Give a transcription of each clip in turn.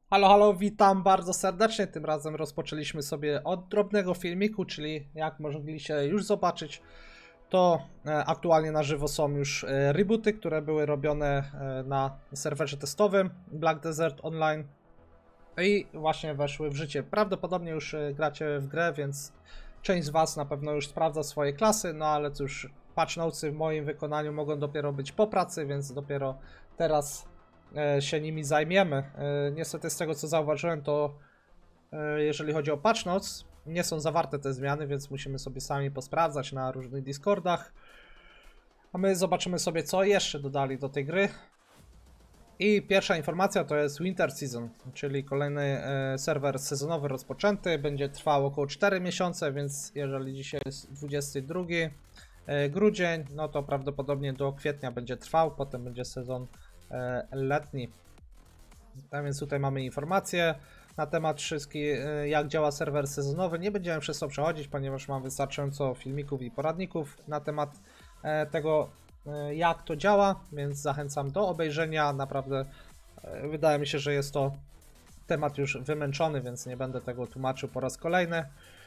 Halo, halo, witam bardzo serdecznie. Tym razem rozpoczęliśmy sobie od drobnego filmiku, czyli jak mogliście już zobaczyć, to aktualnie na żywo są już rebooty, które były robione na serwerze testowym Black Desert Online i właśnie weszły w życie. Prawdopodobnie już gracie w grę, więc część z Was na pewno już sprawdza swoje klasy, no ale cóż, patch notesy w moim wykonaniu mogą dopiero być po pracy, więc dopiero teraz się nimi zajmiemy. Niestety z tego co zauważyłem, to jeżeli chodzi o patch notes, nie są zawarte te zmiany, więc musimy sobie sami posprawdzać na różnych Discordach. A my zobaczymy sobie, co jeszcze dodali do tej gry. I pierwsza informacja to jest Winter Season, czyli kolejny serwer sezonowy rozpoczęty. Będzie trwał około 4 miesiące, więc jeżeli dzisiaj jest 22 grudzień, no to prawdopodobnie do kwietnia będzie trwał, potem będzie sezon letni. A więc tutaj mamy informacje na temat wszystkich, jak działa serwer sezonowy. Nie będziemy przez to przechodzić, ponieważ mam wystarczająco filmików i poradników na temat tego, jak to działa, więc zachęcam do obejrzenia. Naprawdę wydaje mi się, że jest to temat już wymęczony, więc nie będę tego tłumaczył po raz kolejny.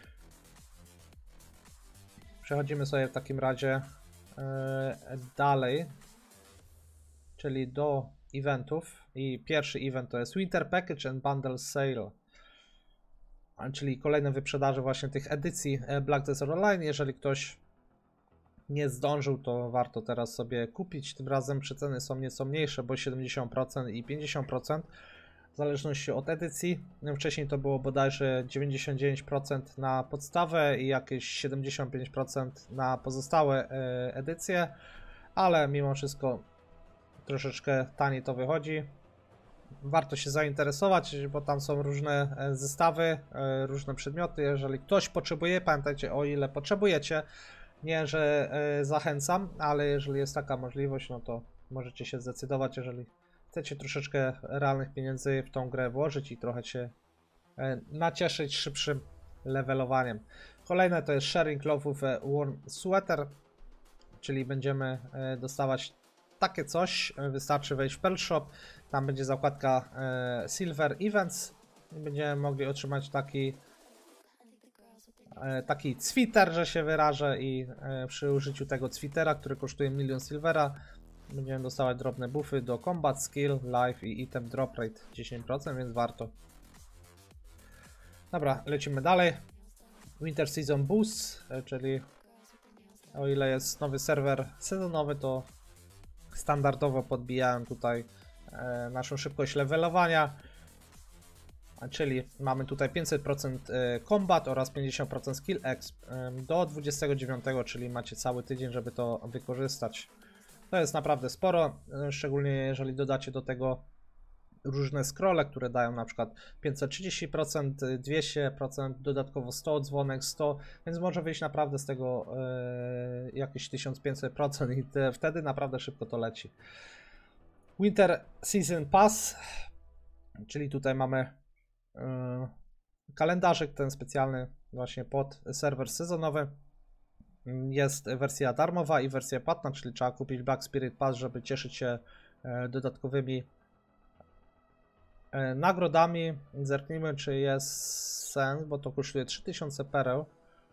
Przechodzimy sobie w takim razie dalej, czyli do eventów. I pierwszy event to jest Winter Package and Bundle Sale, czyli kolejne wyprzedaże właśnie tych edycji Black Desert Online. Jeżeli ktoś nie zdążył, to warto teraz sobie kupić. Tym razem przeceny są nieco mniejsze, bo 70% i 50% w zależności od edycji. Wcześniej to było bodajże 99% na podstawę i jakieś 75% na pozostałe edycje, ale mimo wszystko troszeczkę taniej to wychodzi. Warto się zainteresować, bo tam są różne zestawy, różne przedmioty. Jeżeli ktoś potrzebuje, pamiętajcie, o ile potrzebujecie. Nie, że zachęcam, ale jeżeli jest taka możliwość, no to możecie się zdecydować, jeżeli chcecie troszeczkę realnych pieniędzy w tą grę włożyć i trochę się nacieszyć szybszym levelowaniem. Kolejne to jest Sharing Love with a Warm Sweater, czyli będziemy dostawać takie coś. Wystarczy wejść w Pearl Shop, tam będzie zakładka Silver Events i będziemy mogli otrzymać taki cwiter, że się wyrażę, i przy użyciu tego cwitera, który kosztuje 1 000 000 silvera, będziemy dostawać drobne buffy do Combat, Skill, Life i Item Drop Rate 10%, więc warto. Dobra, lecimy dalej. Winter Season Boost, czyli o ile jest nowy serwer sezonowy, to standardowo podbijałem tutaj naszą szybkość levelowania. Czyli mamy tutaj 500% combat oraz 50% skill exp do 29, czyli macie cały tydzień, żeby to wykorzystać. To jest naprawdę sporo, szczególnie jeżeli dodacie do tego różne scrolle, które dają na przykład 530%, 200%, dodatkowo 100 dzwonek, 100, więc może wyjść naprawdę z tego jakieś 1500% i wtedy naprawdę szybko to leci. Winter Season Pass, czyli tutaj mamy kalendarzyk ten specjalny właśnie pod serwer sezonowy. Jest wersja darmowa i wersja płatna, czyli trzeba kupić Black Spirit Pass, żeby cieszyć się dodatkowymi nagrodami. Zerknijmy, czy jest sens, bo to kosztuje 3000 pereł.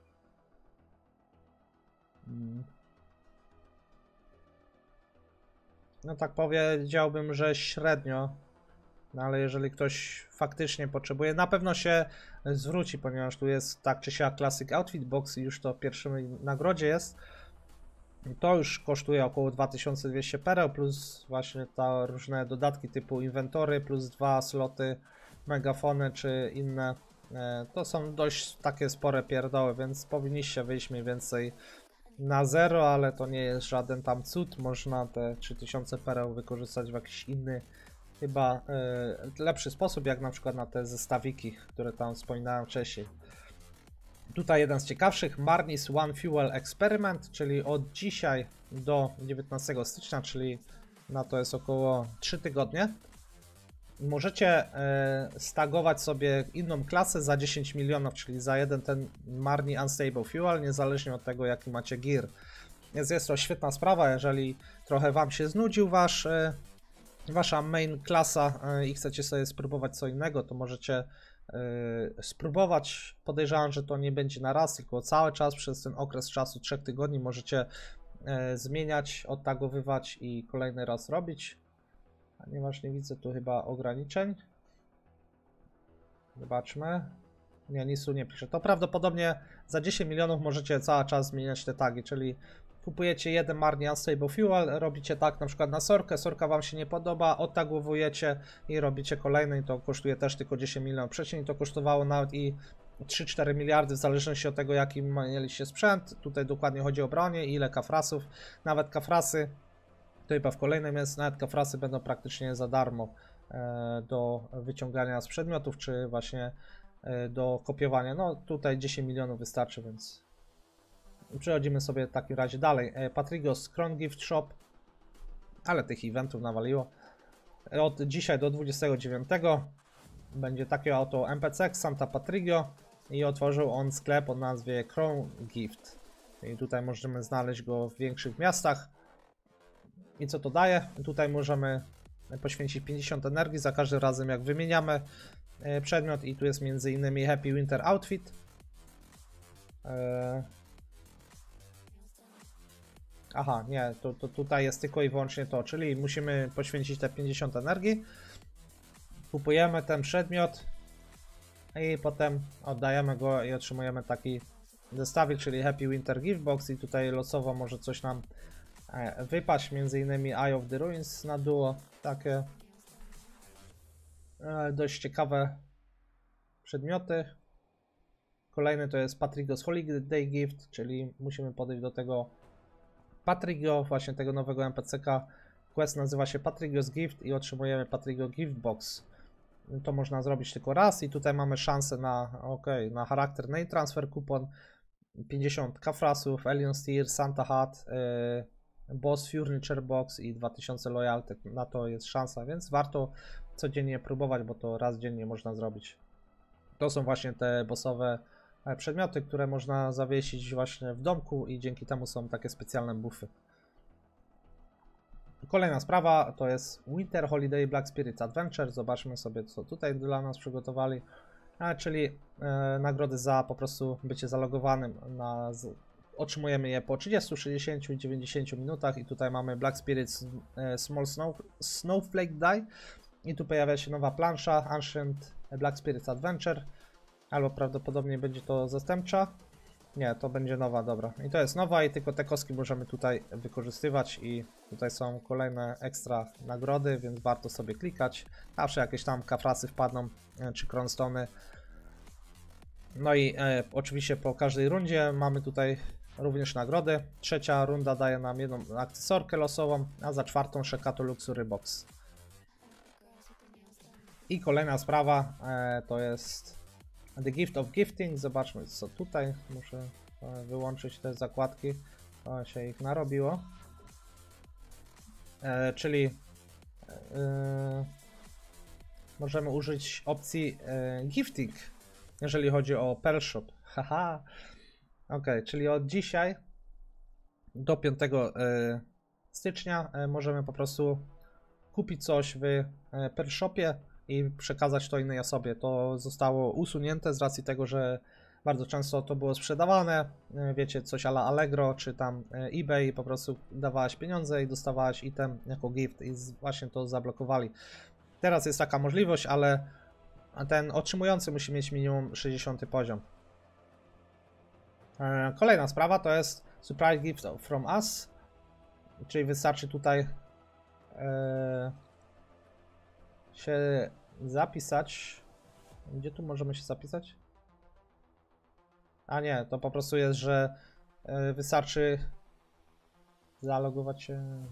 No tak powiedziałbym, że średnio. No ale jeżeli ktoś faktycznie potrzebuje, na pewno się zwróci, ponieważ tu jest tak czy siak Classic Outfit Box i już to w pierwszej nagrodzie jest. To już kosztuje około 2200 pereł, plus właśnie te różne dodatki typu inwentory, plus 2 sloty, megafony czy inne. To są dość takie spore pierdoły, więc powinniście wyjść mniej więcej na zero, ale to nie jest żaden tam cud. Można te 3000 pereł wykorzystać w jakiś inny, chyba lepszy sposób, jak na przykład na te zestawiki, które tam wspominałem wcześniej. Tutaj jeden z ciekawszych, Marnis One Fuel Experiment, czyli od dzisiaj do 19 stycznia, czyli na to jest około 3 tygodnie. Możecie stagować sobie inną klasę za 10 milionów, czyli za jeden ten Marni Unstable Fuel, niezależnie od tego, jaki macie gear. Więc jest to świetna sprawa, jeżeli trochę Wam się znudził Wasz wasza main klasa i chcecie sobie spróbować co innego, to możecie spróbować. Podejrzewam, że to nie będzie na raz, tylko cały czas przez ten okres czasu 3 tygodni możecie zmieniać, odtagowywać i kolejny raz robić. Ponieważ nie widzę tu chyba ograniczeń. Zobaczmy. Nie, nic tu nie pisze. To prawdopodobnie za 10 milionów możecie cały czas zmieniać te tagi, czyli kupujecie jeden marnie Unstable Fuel, robicie tak na przykład na sorkę, sorka wam się nie podoba, odtagowujecie i robicie kolejny i to kosztuje też tylko 10 milionów. Wcześniej to kosztowało nawet i 3-4 miliardy w zależności od tego jaki mieliście sprzęt. Tutaj dokładnie chodzi o bronię i ile kafrasów. Nawet kafrasy, to chyba w kolejnym jest, nawet kafrasy będą praktycznie za darmo do wyciągania z przedmiotów, czy właśnie do kopiowania. No tutaj 10 milionów wystarczy, więc przechodzimy sobie w takim razie dalej. Patrigos Crown Gift Shop, ale tych eventów nawaliło. Od dzisiaj do 29 będzie takie oto NPC Santa Patrigio i otworzył on sklep o nazwie Crown Gift. I tutaj możemy znaleźć go w większych miastach. I co to daje? Tutaj możemy poświęcić 50 energii za każdym razem jak wymieniamy przedmiot i tu jest m.in. Happy Winter Outfit. Aha, nie, to tutaj jest tylko i wyłącznie to, czyli musimy poświęcić te 50 energii. Kupujemy ten przedmiot i potem oddajemy go i otrzymujemy taki zestawik, czyli Happy Winter Gift Box i tutaj losowo może coś nam wypaść, m.in. Eye of the Ruins na duo, takie dość ciekawe przedmioty. Kolejny to jest Patrigos Holiday Gift, czyli musimy podejść do tego Patrigio, właśnie tego nowego NPC-ka. Quest nazywa się Patrigos Gift i otrzymujemy Patrigo Gift Box. To można zrobić tylko raz i tutaj mamy szansę na na charakter Name Transfer Coupon, 50 kafrasów, Alien Steer, Santa Hat, Boss Furniture Box i 2000 loyalty. Na to jest szansa, więc warto codziennie próbować, bo to raz dziennie można zrobić. To są właśnie te bossowe przedmioty, które można zawiesić właśnie w domku i dzięki temu są takie specjalne buffy. Kolejna sprawa to jest Winter Holiday Black Spirit Adventure. Zobaczmy sobie co tutaj dla nas przygotowali. Czyli nagrody za po prostu bycie zalogowanym. Otrzymujemy je po 30, 60 i 90 minutach i tutaj mamy Black Spirit Small Snowflake Die i tu pojawia się nowa plansza Ancient Black Spirit Adventure, albo prawdopodobnie będzie to zastępcza. Nie, to będzie nowa, dobra. I to jest nowa i tylko te kostki możemy tutaj wykorzystywać i tutaj są kolejne ekstra nagrody, więc warto sobie klikać. Zawsze jakieś tam kafrasy wpadną, czy cronstony. No i oczywiście po każdej rundzie mamy tutaj również nagrody. Trzecia runda daje nam jedną akcesorkę losową, a za czwartą Shekato Luxury Box. I kolejna sprawa to jest The Gift of Gifting. Zobaczmy co tutaj. Muszę wyłączyć te zakładki. To się ich narobiło. Czyli możemy użyć opcji Gifting, jeżeli chodzi o Pearl Shop. Haha. Ok, czyli od dzisiaj do 5 stycznia możemy po prostu kupić coś w Pearl Shopie i przekazać to innej osobie. To zostało usunięte z racji tego, że bardzo często to było sprzedawane, wiecie, coś a la Allegro czy tam eBay i po prostu dawałaś pieniądze i dostawałaś item jako gift i właśnie to zablokowali. Teraz jest taka możliwość, ale ten otrzymujący musi mieć minimum 60 poziom. Kolejna sprawa to jest Surprise Gift from Us, czyli wystarczy tutaj się zapisać. Gdzie tu możemy się zapisać? A nie, to po prostu jest, że wystarczy zalogować się.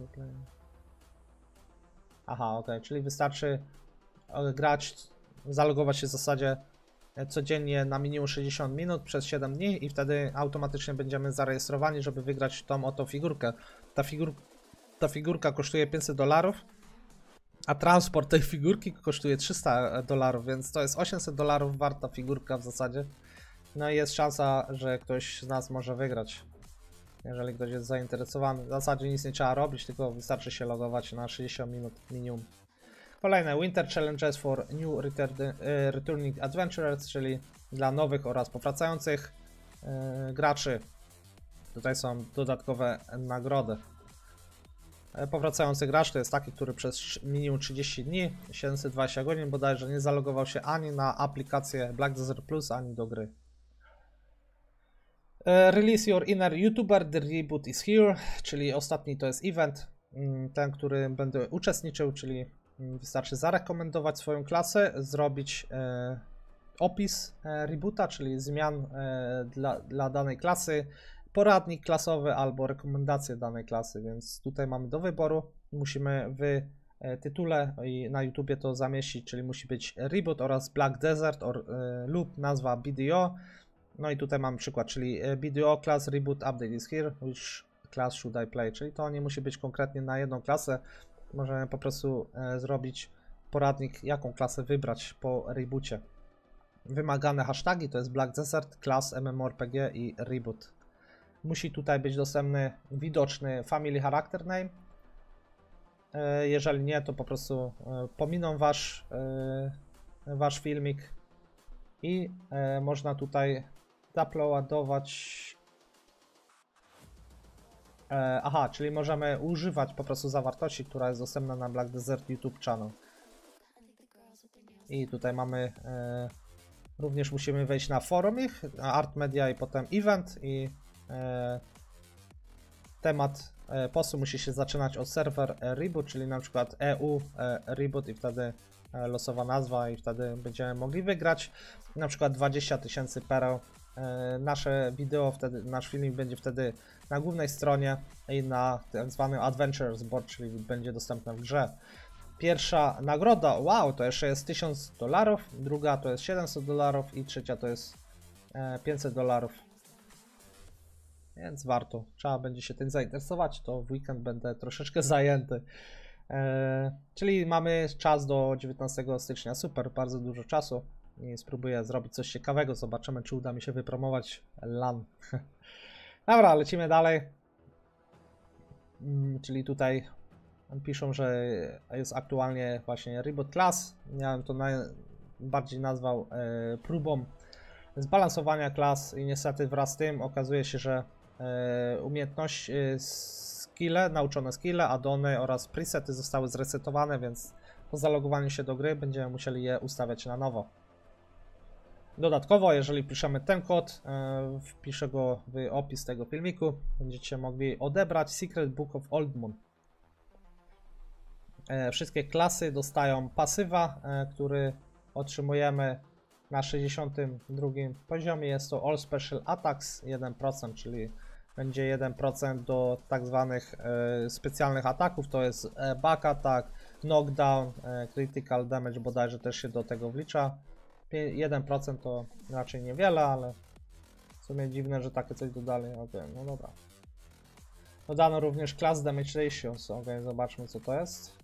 Aha, ok, czyli wystarczy grać, zalogować się w zasadzie codziennie na minimum 60 minut przez 7 dni i wtedy automatycznie będziemy zarejestrowani, żeby wygrać tą oto figurkę. Ta figurka kosztuje $500, a transport tej figurki kosztuje $300, więc to jest $800 warta figurka w zasadzie. No i jest szansa, że ktoś z nas może wygrać. jeżeli ktoś jest zainteresowany. W zasadzie nic nie trzeba robić, tylko wystarczy się logować na 60 minut minimum. Kolejne Winter Challenges for New Returning Adventurers, czyli dla nowych oraz powracających graczy. Tutaj są dodatkowe nagrody. Powracający gracz to jest taki, który przez minimum 30 dni, 720 godzin bodajże nie zalogował się ani na aplikację Black Desert Plus, ani do gry. Release your inner YouTuber, the reboot is here, czyli ostatni to jest event, ten, który będę uczestniczył, czyli wystarczy zarekomendować swoją klasę, zrobić opis reboota, czyli zmian dla danej klasy, poradnik klasowy albo rekomendacje danej klasy, więc tutaj mamy do wyboru. Musimy w tytule i na YouTubie to zamieścić, czyli musi być reboot oraz Black Desert lub nazwa BDO. No i tutaj mamy przykład, czyli BDO class reboot update is here, which class should I play, czyli to nie musi być konkretnie na jedną klasę. Możemy po prostu zrobić poradnik, jaką klasę wybrać po reboocie. Wymagane hasztagi to jest Black Desert, class, MMORPG i reboot. Musi tutaj być dostępny widoczny family character name. Jeżeli nie, to po prostu pominą wasz filmik i można tutaj zaploadować. Aha, czyli możemy używać po prostu zawartości, która jest dostępna na Black Desert YouTube channel. I tutaj mamy również musimy wejść na forum ich, na Art Media i potem event i temat postu musi się zaczynać od server reboot, czyli na przykład EU reboot i wtedy losowa nazwa i wtedy będziemy mogli wygrać na przykład 20 000 pereł. Nasze wideo wtedy, nasz filmik będzie wtedy na głównej stronie i na tak zwanym Adventures Board, czyli będzie dostępne w grze. Pierwsza nagroda, wow, to jeszcze jest $1000, druga to jest $700 i trzecia to jest $500. Więc warto, trzeba będzie się tym zainteresować, to w weekend będę troszeczkę zajęty. Czyli mamy czas do 19 stycznia, super, bardzo dużo czasu i spróbuję zrobić coś ciekawego, zobaczymy czy uda mi się wypromować LAN. Dobra, lecimy dalej. Czyli tutaj piszą, że jest aktualnie właśnie reboot class, miałem to bardziej nazwał próbą zbalansowania klas i niestety wraz z tym okazuje się, że umiejętności, skille, nauczone skille, addony oraz presety zostały zresetowane, więc po zalogowaniu się do gry będziemy musieli je ustawiać na nowo. Dodatkowo, jeżeli piszemy ten kod, wpiszę go w opis tego filmiku, będziecie mogli odebrać Secret Book of Old Moon. Wszystkie klasy dostają pasywa, który otrzymujemy na 62 poziomie. Jest to All Special Attacks 1%, czyli będzie 1% do tak zwanych specjalnych ataków. To jest Back Attack, Knockdown, Critical Damage bodajże też się do tego wlicza. 1% to raczej niewiele, ale w sumie dziwne, że takie coś dodali. Okay, no dobra. Dodano również Class Damage Ratios. Ok, zobaczmy co to jest.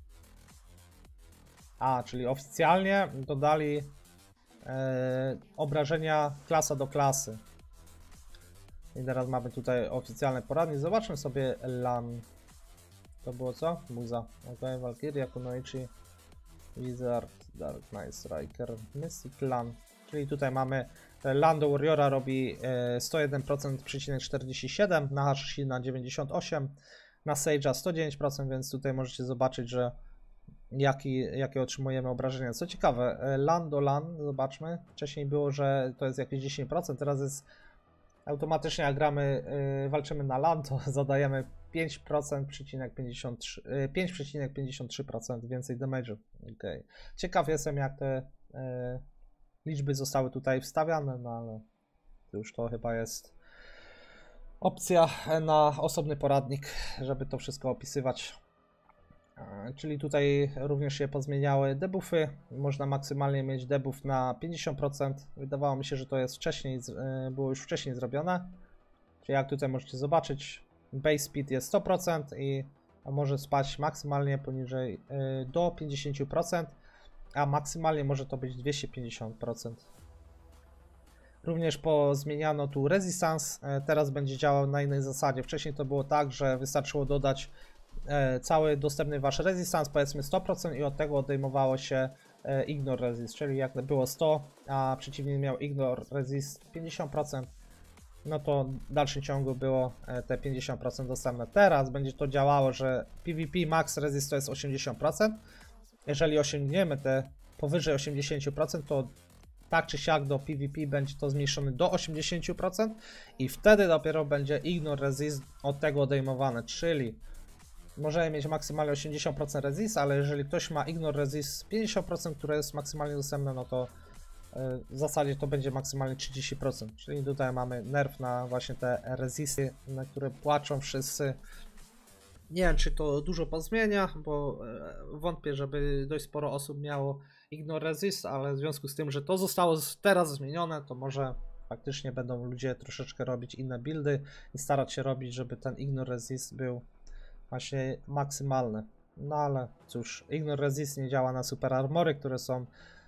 Czyli oficjalnie dodali obrażenia klasa do klasy. I teraz mamy tutaj oficjalny poradnik. Zobaczmy sobie LAN. To było co? Muza. Ok, Valkyria, Kunoichi, Wizard, Dark Knight Striker, Mystic LAN. Czyli tutaj mamy LAN do Warriora robi 101,47%, na Hashi na 98%, na Sage'a 109%, więc tutaj możecie zobaczyć, że jakie otrzymujemy obrażenia. Co ciekawe, LAN do LAN, zobaczmy, wcześniej było, że to jest jakieś 10%, teraz jest automatycznie, jak gramy, walczymy na LAN, to zadajemy 5,53% więcej damage'u. Okay. Ciekaw jestem, jak te liczby zostały tutaj wstawiane, no ale już to chyba jest opcja na osobny poradnik, żeby to wszystko opisywać. Czyli tutaj również się pozmieniały debuffy. Można maksymalnie mieć debuff na 50%. Wydawało mi się, że to jest wcześniej, było już wcześniej zrobione. Czyli jak tutaj możecie zobaczyć, base speed jest 100% i może spaść maksymalnie poniżej do 50%, a maksymalnie może to być 250%. Również zmieniano tu resistance, teraz będzie działał na innej zasadzie. Wcześniej to było tak, że wystarczyło dodać cały dostępny wasz resistance, powiedzmy 100% i od tego odejmowało się ignore resist, czyli jak było 100, a przeciwnik miał ignore resist 50%, no to w dalszym ciągu było te 50% dostępne. Teraz będzie to działało, że PvP max resist to jest 80%. Jeżeli osiągniemy te powyżej 80%, to tak czy siak do PvP będzie to zmniejszone do 80% i wtedy dopiero będzie ignore resist od tego odejmowane, czyli możemy mieć maksymalnie 80% resist, ale jeżeli ktoś ma ignore resist 50%, które jest maksymalnie dostępne, no to w zasadzie to będzie maksymalnie 30%, czyli tutaj mamy nerf na właśnie te resisty, na które płaczą wszyscy. Nie wiem, czy to dużo pozmienia, bo wątpię, żeby dość sporo osób miało ignore resist, ale w związku z tym, że to zostało teraz zmienione, to może faktycznie będą ludzie troszeczkę robić inne buildy i starać się robić, żeby ten ignore resist był właśnie maksymalny. No ale cóż, ignore resist nie działa na super armory, które są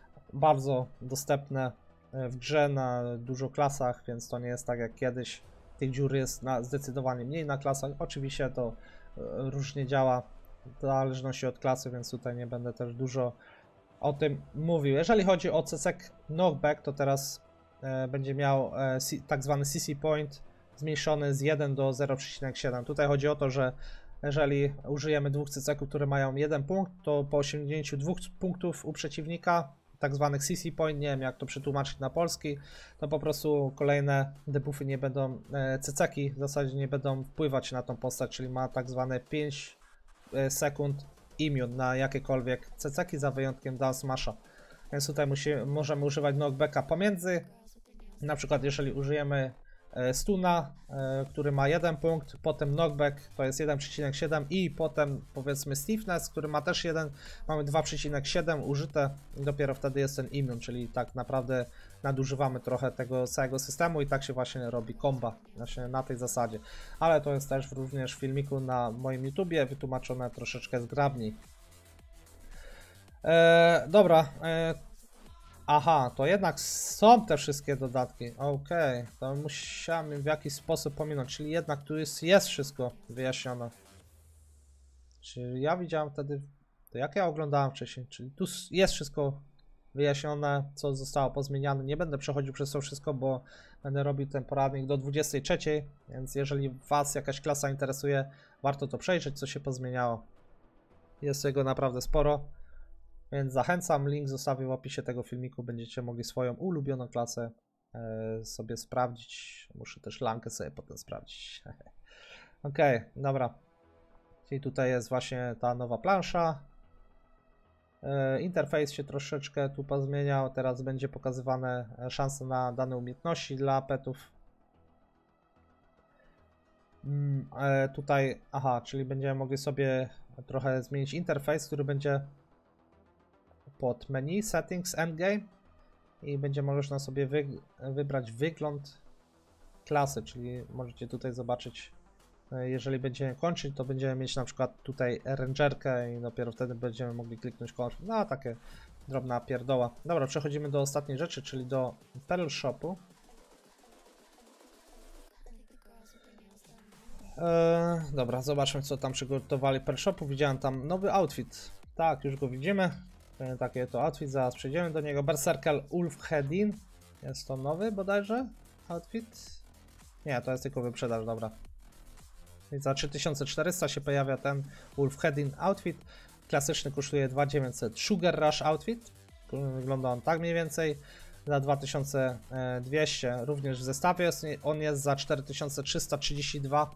bardzo dostępne w grze na dużo klasach, więc to nie jest tak jak kiedyś. Tych dziur jest zdecydowanie mniej na klasach. Oczywiście to różnie działa w zależności od klasy, więc tutaj nie będę też dużo o tym mówił. Jeżeli chodzi o CC knockback, to teraz będzie miał tak zwany CC point zmniejszony z 1 do 0,7. Tutaj chodzi o to, że jeżeli użyjemy dwóch CC-ków, które mają 1 punkt, to po osiągnięciu 2 punktów u przeciwnika, tak zwanych CC point, nie wiem jak to przetłumaczyć na polski, to po prostu kolejne debuffy nie będą, CC-ki w zasadzie nie będą wpływać na tą postać, czyli ma tak zwane 5 sekund immune na jakiekolwiek CC-ki za wyjątkiem Down Smasha. Więc tutaj możemy używać knockbacka pomiędzy, na przykład jeżeli użyjemy stuna, który ma 1 punkt, potem knockback to jest 1,7 i potem powiedzmy stiffness, który ma też 1, mamy 2,7 użyte i dopiero wtedy jest ten immune, czyli tak naprawdę nadużywamy trochę tego całego systemu i tak się właśnie robi komba właśnie na tej zasadzie. Ale to jest też również w filmiku na moim YouTubie wytłumaczone troszeczkę zgrabniej. Dobra. Aha, to jednak są te wszystkie dodatki. Okej, to musiałem w jakiś sposób pominąć, czyli jednak tu jest wszystko wyjaśnione. Czyli ja widziałem wtedy, to jak ja oglądałem wcześniej, czyli tu jest wszystko wyjaśnione, co zostało pozmieniane. Nie będę przechodził przez to wszystko, bo będę robił ten poradnik do 23, więc jeżeli Was jakaś klasa interesuje, warto to przejrzeć, co się pozmieniało. Jest tego naprawdę sporo. Więc zachęcam, link zostawię w opisie tego filmiku, będziecie mogli swoją ulubioną klasę sobie sprawdzić. Muszę też lankę sobie potem sprawdzić. Okej, dobra. Czyli tutaj jest właśnie ta nowa plansza. Interfejs się troszeczkę tu pozmieniał, teraz będzie pokazywane szanse na dane umiejętności dla petów. Tutaj, aha, czyli będziemy mogli sobie trochę zmienić interfejs, który będzie pod menu Settings Endgame i będzie można sobie wybrać wygląd klasy, czyli możecie tutaj zobaczyć, jeżeli będziemy kończyć, to będziemy mieć na przykład tutaj rangerkę i dopiero wtedy będziemy mogli kliknąć kończyć. No takie drobna pierdoła. Dobra, przechodzimy do ostatniej rzeczy, czyli do Pearl Shopu. Dobra, zobaczmy co tam przygotowali Pearl Shopu. Widziałem tam nowy outfit. Tak, już go widzimy. Takie to outfit, zaraz przejdziemy do niego. Berserker Ulfhedin. Jest to nowy bodajże outfit? Nie, to jest tylko wyprzedaż, dobra. Więc za 3400 się pojawia ten Ulfhedin outfit. Klasyczny kosztuje 2900. Sugar Rush outfit. Wygląda on tak mniej więcej. Za 2200 również w zestawie. On jest za 4332.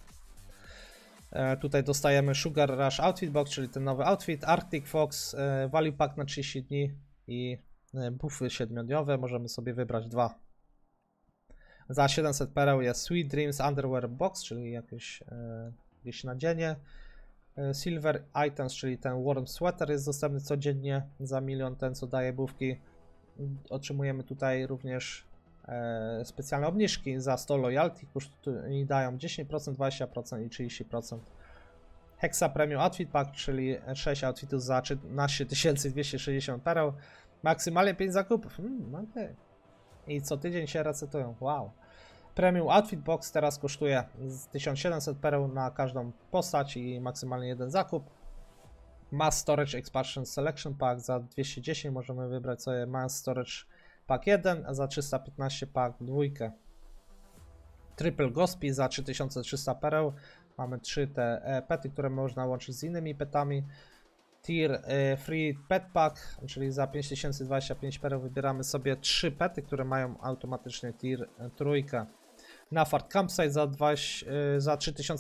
Tutaj dostajemy Sugar Rush Outfit Box, czyli ten nowy outfit, Arctic Fox, Value Pack na 30 dni i buffy 7-dniowe, możemy sobie wybrać 2. Za 700 pereł jest Sweet Dreams Underwear Box, czyli jakieś nadzienie. Silver Items, czyli ten Warm Sweater jest dostępny codziennie za 1 000 000, ten co daje buffki. Otrzymujemy tutaj również specjalne obniżki za 100 loyalty, i dają 10%, 20% i 30%. Hexa Premium Outfit Pack, czyli 6 outfitów za 13 260 pereł. Maksymalnie 5 zakupów. Okay. i co tydzień się resetują. Wow. Premium Outfit Box teraz kosztuje 1700 pereł na każdą postać i maksymalnie jeden zakup. Mass Storage Expansion Selection Pack za 210 możemy wybrać sobie Mass Storage Pack 1, a za 315 Pack 2. Triple Gospy za 3300 pereł. Mamy 3 te pety, które można łączyć z innymi petami. Tier Free Pet Pack, czyli za 5025 pereł wybieramy sobie 3 pety, które mają automatycznie tier trójkę. Nafart Campsite za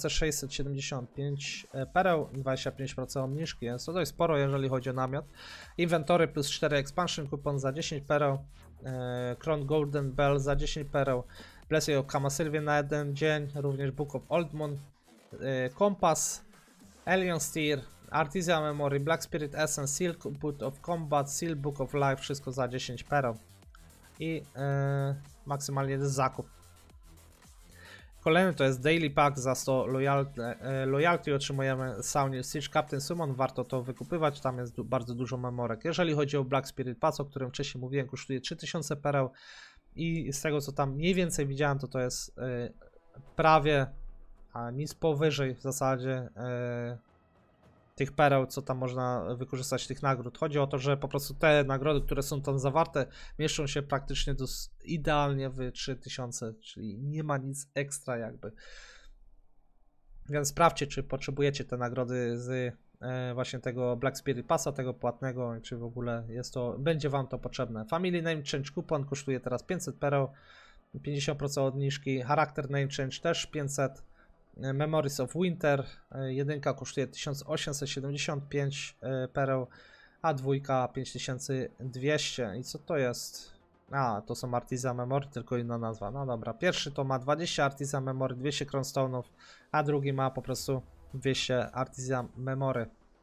3675 pereł, 25% obniżki, jest to dość sporo jeżeli chodzi o namiot. Inwentory plus 4 expansion kupon za 10 pereł, Crown Golden Bell za 10 pereł, Blessing of Camasylvia na jeden dzień, również Book of Old Moon, Compass, Alien Steer, Artisan Memory, Black Spirit Essence, Seal Book of Combat, Seal Book of Life, wszystko za 10 pereł i maksymalnie jeden zakup. Kolejny to jest Daily Pack za 100 loyalty, otrzymujemy Saunil Siege Captain Summon, warto to wykupywać, tam jest bardzo dużo memorek. Jeżeli chodzi o Black Spirit Pass, o którym wcześniej mówiłem, kosztuje 3000 pereł i z tego co tam mniej więcej widziałem, to jest prawie nic powyżej w zasadzie tych pereł, co tam można wykorzystać, tych nagród. Chodzi o to, że po prostu te nagrody, które są tam zawarte, mieszczą się praktycznie idealnie w 3000, czyli nie ma nic ekstra jakby. Więc sprawdźcie, czy potrzebujecie te nagrody z właśnie tego Black Spirit Passa, tego płatnego, czy w ogóle będzie wam to potrzebne. Family Name Change Coupon kosztuje teraz 500 pereł, 50% obniżki, Character Name Change też 500. Memories of Winter, jedynka kosztuje 1875 pereł, a dwójka 5200. I co to jest? To są Artisan Memory, tylko inna nazwa. No dobra, pierwszy to ma 20 Artisan Memory, 200 Crownstone'ów, a drugi ma po prostu 200 Artisan Memory.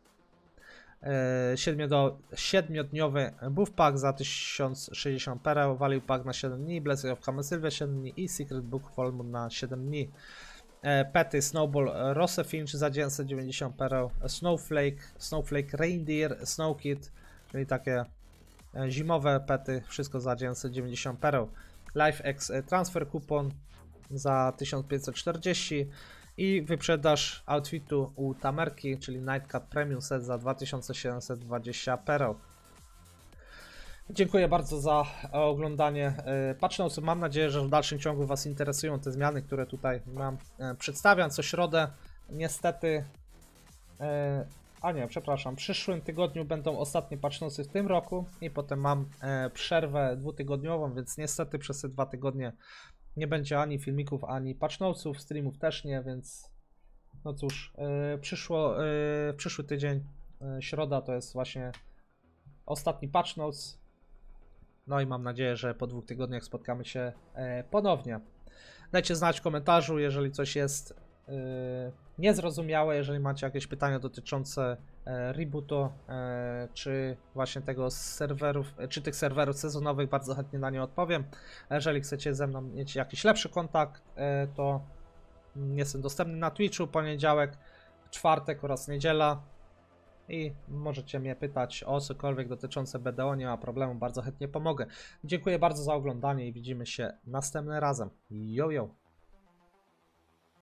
7-dniowy Buff Pack za 1060 pereł, Value Pack na 7 dni, Blessing of Camasylvia 7 dni i Secret Book of Old Moon na 7 dni. Pety Snowball Rosefinch za 990 pereł, Snowflake Reindeer, Snow Kid, czyli takie zimowe pety, wszystko za 990 pereł. LifeX Transfer Coupon za 1540 i wyprzedaż outfitu u Tamerki, czyli Nightcat Premium Set za 2720 pereł. Dziękuję bardzo za oglądanie patchnotesów. Mam nadzieję, że w dalszym ciągu Was interesują te zmiany, które tutaj mam przedstawiam co środę. Niestety, w przyszłym tygodniu będą ostatnie patchnotesy w tym roku i potem mam przerwę dwutygodniową, więc niestety przez te 2 tygodnie nie będzie ani filmików, ani patchnotesów, streamów też nie, więc no cóż, przyszły tydzień, środa to jest właśnie ostatni patchnotes. No i mam nadzieję, że po 2 tygodniach spotkamy się ponownie. Dajcie znać w komentarzu, jeżeli coś jest niezrozumiałe, jeżeli macie jakieś pytania dotyczące rebootu, czy właśnie tego serwerów, czy tych serwerów sezonowych, bardzo chętnie na nie odpowiem. A jeżeli chcecie ze mną mieć jakiś lepszy kontakt, to jestem dostępny na Twitchu poniedziałek, czwartek oraz niedziela. I możecie mnie pytać o cokolwiek dotyczące BDO, nie ma problemu, bardzo chętnie pomogę. Dziękuję bardzo za oglądanie i widzimy się następnym razem. Yo, yo!